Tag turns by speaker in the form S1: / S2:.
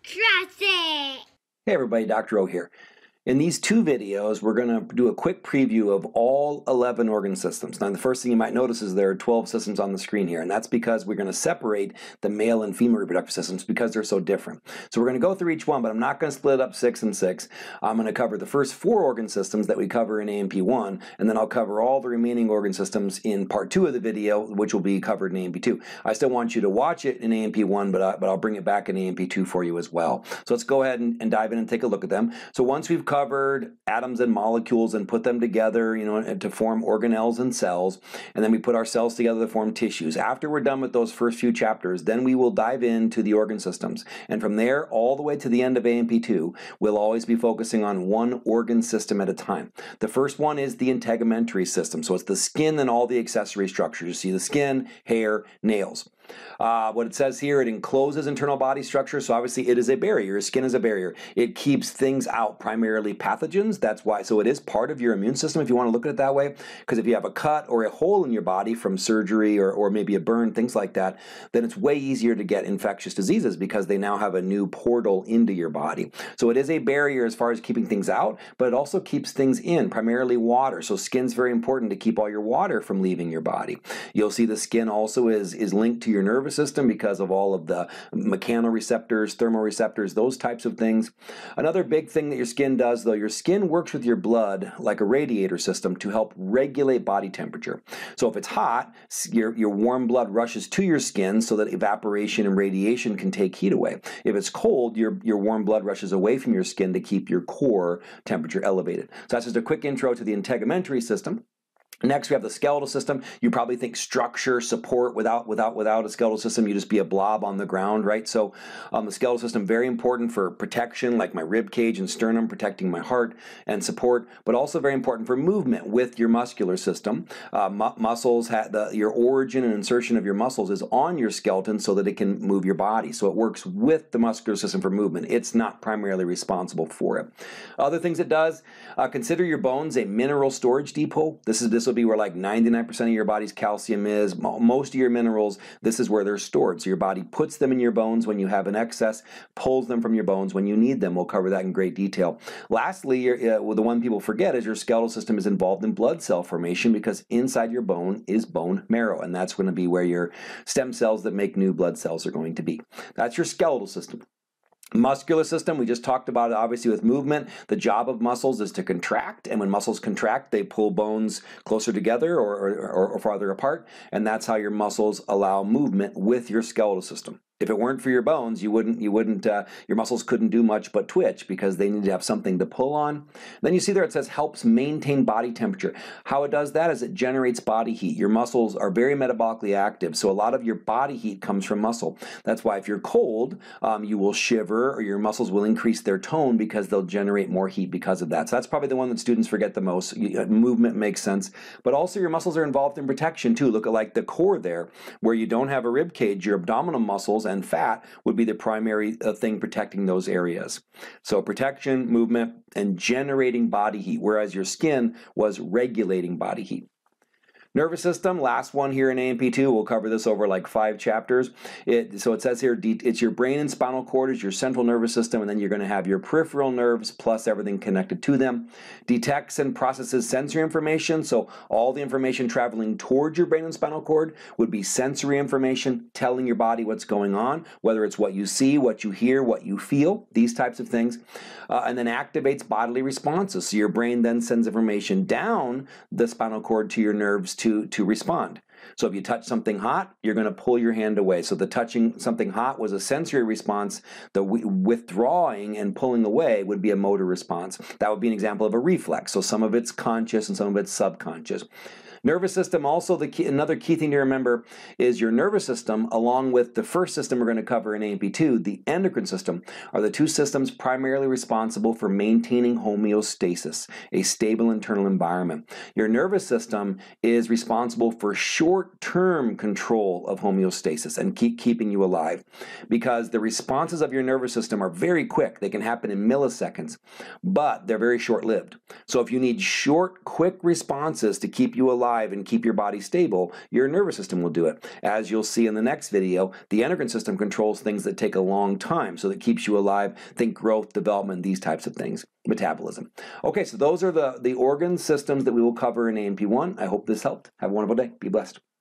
S1: Trust it!
S2: Hey everybody, Dr. O here. In these two videos, we're going to do a quick preview of all 11 organ systems. Now, the first thing you might notice is there are 12 systems on the screen here, and that's because we're going to separate the male and female reproductive systems because they're so different. So we're going to go through each one, but I'm not going to split it up 6 and 6. I'm going to cover the first 4 organ systems that we cover in A&P1, and then I'll cover all the remaining organ systems in part 2 of the video, which will be covered in A&P2. I still want you to watch it in A&P1, but I'll bring it back in A&P2 for you as well. So let's go ahead and dive in and take a look at them. So once we've covered atoms and molecules and put them together, to form organelles and cells, and then we put our cells together to form tissues. After we're done with those first few chapters, then we will dive into the organ systems. And from there, all the way to the end of A&P2, we'll always be focusing on one organ system at a time. The first one is the integumentary system. So it's the skin and all the accessory structures. You see the skin, hair, nails. What it says here, it encloses internal body structure, so obviously it is a barrier. Your skin is a barrier. It keeps things out, primarily pathogens. That's why, so it is part of your immune system if you want to look at it that way, because if you have a cut or a hole in your body from surgery or maybe a burn, things like that, then it's way easier to get infectious diseases because they now have a new portal into your body. So it is a barrier as far as keeping things out, but it also keeps things in, primarily water. So skin's very important to keep all your water from leaving your body. You'll see the skin also is linked to your nervous system because of all of the mechanoreceptors, thermoreceptors, those types of things. Another big thing that your skin does, though, your skin works with your blood like a radiator system to help regulate body temperature. So if it's hot, your warm blood rushes to your skin so that evaporation and radiation can take heat away. If it's cold, your warm blood rushes away from your skin to keep your core temperature elevated. So that's just a quick intro to the integumentary system. Next, we have the skeletal system. You probably think structure, support. Without a skeletal system, you just be a blob on the ground, right? So the skeletal system, very important for protection, like my rib cage and sternum, protecting my heart and support, but also very important for movement with your muscular system. Muscles, your origin and insertion of your muscles is on your skeleton so that it can move your body. So it works with the muscular system for movement. It's not primarily responsible for it. Other things it does, consider your bones a mineral storage depot. This will be where like 99% of your body's calcium is, most of your minerals, this is where they're stored. So your body puts them in your bones when you have an excess, pulls them from your bones when you need them. We'll cover that in great detail. Lastly, the one people forget is your skeletal system is involved in blood cell formation because inside your bone is bone marrow, and that's going to be where your stem cells that make new blood cells are going to be. That's your skeletal system. Muscular system, we just talked about it obviously with movement. The job of muscles is to contract, and when muscles contract, they pull bones closer together or farther apart, and that's how your muscles allow movement with your skeletal system. If it weren't for your bones, your muscles couldn't do much but twitch because they need to have something to pull on. Then you see there it says helps maintain body temperature. How it does that is it generates body heat. Your muscles are very metabolically active, so a lot of your body heat comes from muscle. That's why if you're cold, you will shiver or your muscles will increase their tone because they'll generate more heat because of that. So that's probably the one that students forget the most. Movement makes sense, but also your muscles are involved in protection too. Look at like the core there, where you don't have a rib cage, your abdominal muscles and fat would be the primary thing protecting those areas. So protection, movement, and generating body heat, whereas your skin was regulating body heat. Nervous system, last one here in A&P2. We'll cover this over like 5 chapters. So it says here, it's your brain and spinal cord is your central nervous system, and then you're going to have your peripheral nerves plus everything connected to them. Detects and processes sensory information. So all the information traveling towards your brain and spinal cord would be sensory information, telling your body what's going on, whether it's what you see, what you hear, what you feel, these types of things. And then activates bodily responses. So your brain then sends information down the spinal cord to your nerves to respond. So if you touch something hot, you're going to pull your hand away. So the touching something hot was a sensory response. The withdrawing and pulling away would be a motor response. That would be an example of a reflex. So some of it's conscious and some of it's subconscious. Nervous system, also another key thing to remember is your nervous system, along with the first system we're going to cover in A&P2, the endocrine system, are the two systems primarily responsible for maintaining homeostasis, a stable internal environment. Your nervous system is responsible for short-term control of homeostasis and keeping you alive, because the responses of your nervous system are very quick. They can happen in milliseconds, but they're very short-lived. So if you need short, quick responses to keep you alive, survive and keep your body stable, your nervous system will do it. As you'll see in the next video, the endocrine system controls things that take a long time, so that keeps you alive. Think growth, development, these types of things, metabolism. Okay, so those are the organ systems that we will cover in A&P1. I hope this helped. Have a wonderful day. Be blessed.